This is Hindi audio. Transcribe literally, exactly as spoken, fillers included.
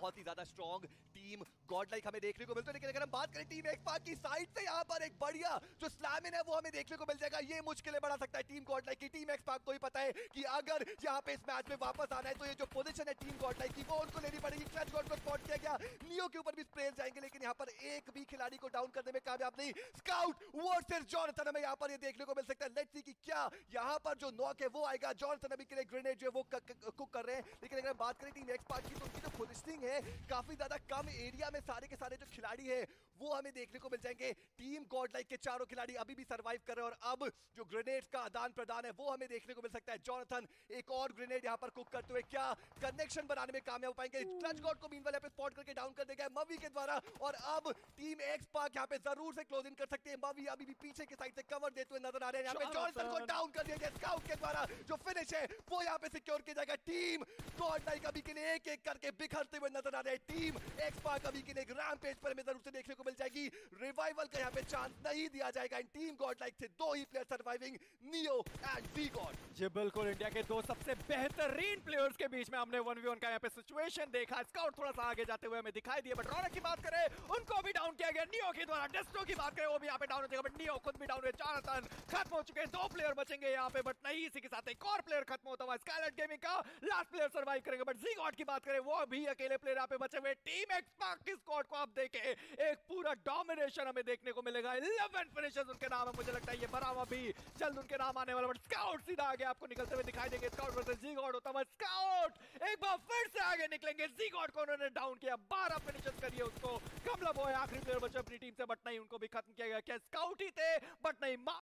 बहुत ही ज्यादा स्ट्रॉन्ग टीम गॉड लाइक हमें देखने को मिलता है। लेकिन अगर हम बात करें टीम एक्सपार्क की साइड से, यहाँ पर एक बढ़िया जो स्लैम इन है वो हमें देखने को मिल जाएगा। ये मुश्किलें बढ़ा सकता है टीम गॉड लाइक की। टीम एक्सपार्क को ही पता है कि अगर यहाँ पे इस मैच में वापस आना है तो ये जो पोजीशन है टीम गॉड लाइक की वो उनको लेनी पड़ेगी। क्लच गॉड को स्पॉट किया गया, नियो के ऊपर भी स्प्रे जाएंगे, लेकिन यहाँ पर एक भी खिलाड़ी को डाउन करने में कामयाब नहीं। स्काउट वर्सेस जॉनथन हमें यहाँ पर ये देखने को मिल सकता है। लेट्स सी कि क्या यहाँ पर जो नॉक है वो आएगा। जॉनथन अभी के लिए ग्रेनेड जो है वो कुक कर रहे हैं, लेकिन अगर बात करें टीम एक्सपार्क की तो उनकी जो पोजीशनिंग है काफी ज्यादा कम एरिया में सारे के सारे जो खिलाड़ी हैं वो हमें देखने को मिल जाएंगे। टीम गॉड लाइक के चारों खिलाड़ी अभी भी सर्वाइव कर रहे हैं और अब जो ग्रेनेड का आदान प्रदान है वो हमें देखने को मिल सकता है। जॉनथन एक और ग्रेनेड यहाँ पर कुक करते हुए क्या कनेक्शन बनाने में कामयाब हो पाएंगे। क्लच गॉड को मीनवाइल पे स्पॉट करके डाउन कर देगा मवी के द्वारा और अब टीम एक्सपार्क यहाँ पे जरूर से क्लोज इन कर सकते हैं। मवी अभी भी पीछे की साइड से कवर देते हुए नजर आ रहे हैं। यहाँ पे जॉनथन को डाउन कर दिया गया स्काउट के द्वारा। जो फिनिश है वो यहाँ पे सिक्योर किया जाएगा। टीम गॉड लाइक अभी के लिए एक एक करके बिखरते हुए नजर आ रहे हैं। टीम एक्सपार्क अभी के लिए रैम्पेज पर हमें जरूर से देखने को मिल जाएगी। रिवाइवल का यहाँ पे चांस नहीं दिया जाएगा। इन टीम गॉड लाइक से दो ही player surviving, Neo and V God. जी बिल्कुल, इंडिया के दो सबसे बेहतरीन प्लेयर्स के बीच में हमने वन वी वन का यहाँ पे सिचुएशन देखा। स्काउट थोड़ा सा आगे जाते हुए हमें दिखाई दिए, बट रौनक की बात करें उनको भी डाउन किया गया नियो के द्वारा। डेस्टो की बात करें वो भी यहाँ पे डाउन हो जाएगा, बट नियो खुद भी डाउन हुए। जॉनथन खत्म हो चुके हैं, दो प्लेयर बचेंगे यहाँ पे, बट नहीं इसी के साथ एक और प्लेयर खत्म होता हुआ स्काईलाइट गेमिंग का लास्ट प्लेयर सर्वाइव करेंगे। बट जी गॉड की बात करें वो भी अकेले प्लेयर यहाँ पे बचे हुए। टीम एक्सपार्क की स्क्वाड को आप देखें, एक पूरा डोमिनेशन हमें देखने को मिलेगा। इलेवन फिनिशर्स उनके नाम है, मुझे लगता है ये बरावा भी जल्द उनके नाम आने वाला। बट स्काउट सीधा आगे आपको निकलते हुए दिखाई देंगे। स्काउट वर्सेस जी गॉड होता हुआ। स्काउट एक बार फिर से आगे निकलेंगे। जी गॉड को उन्होंने डाउन किया, बारह फिनिशर्स करिए उसको। कमला बॉय आखिरी प्लेयर बचे अपनी टीम से, बट नहीं उनको भी खत्म किया गया। क्या स्काउट ही थे, बट नहीं